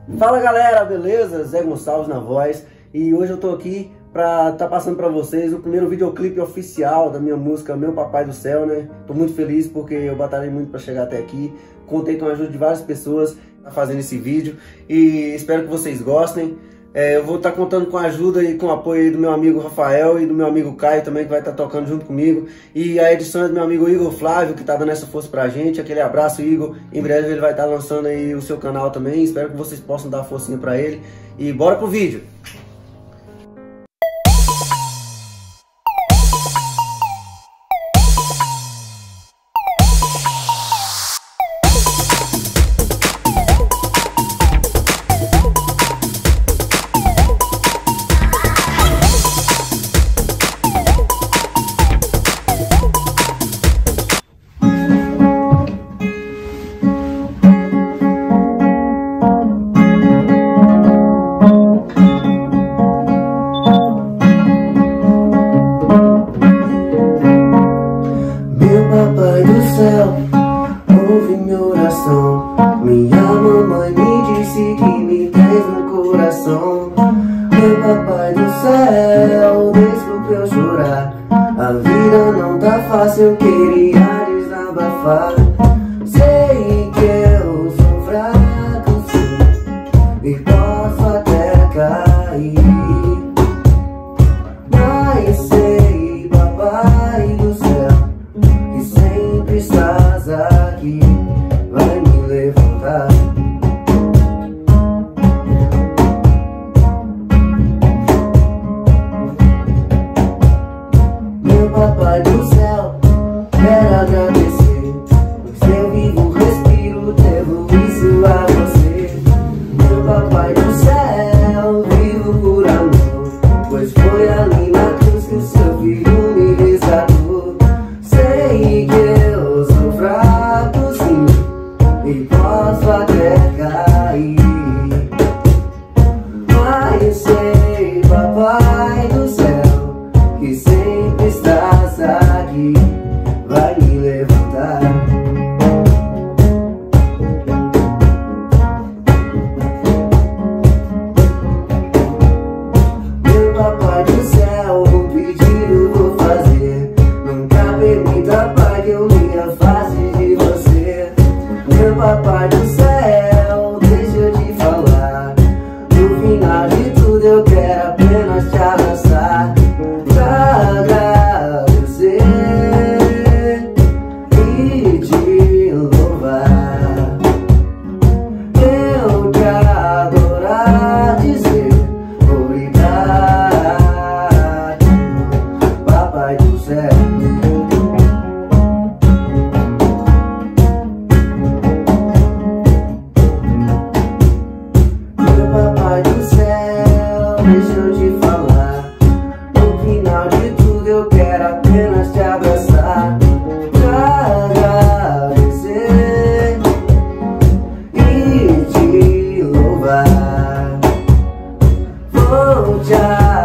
Fala galera, beleza? Zé Gonçalves na voz. E hoje eu tô aqui pra tá passando pra vocês o primeiro videoclipe oficial da minha música Meu Papai do Céu, né? Tô muito feliz porque eu batalhei muito pra chegar até aqui. Contei com a ajuda de várias pessoas pra fazendo esse vídeo e espero que vocês gostem. Eu vou estar contando com a ajuda e com o apoio aí do meu amigo Rafael e do meu amigo Caio também, que vai estar tocando junto comigo. E a edição é do meu amigo Igor Flávio, que tá dando essa força pra gente. Aquele abraço, Igor. Em breve ele vai estar lançando aí o seu canal também. Espero que vocês possam dar a forcinha pra ele. E bora pro vídeo! Papai do céu, ouve minha oração. Minha mamãe me disse que me tens no coração. Meu papai do céu, desculpe eu chorar. A vida não tá fácil, eu queria desabafar. Sei que eu sou fraco, sim, e posso até cair, mas sei, papai do céu, que sempre estás aqui, vai me levantar. Meu papai do céu, quero agradecer por ser vivo, respiro, devo isso a você. Meu papai do céu, vivo por amor, pois foi ali na cruz que o seu filho me resgatou. Sei que eu sou fraco, sim, e posso até cair, mas sei, papai do céu, que sempre estás aqui, vai me levantar. Meu papai do céu, um pedido vou fazer. Nunca permita, pai, que eu me afaste de você. Meu papai do céu, deixa eu te falar. No final de tudo eu quero apenas te abraçar, pra agradecer e te louvar. Eu te adorar, dizer obrigado, papai do céu. Meu papai do céu, deixa eu te falar. No final de tudo eu quero apenas te abraçar, pra agradecer e te louvar. Vou te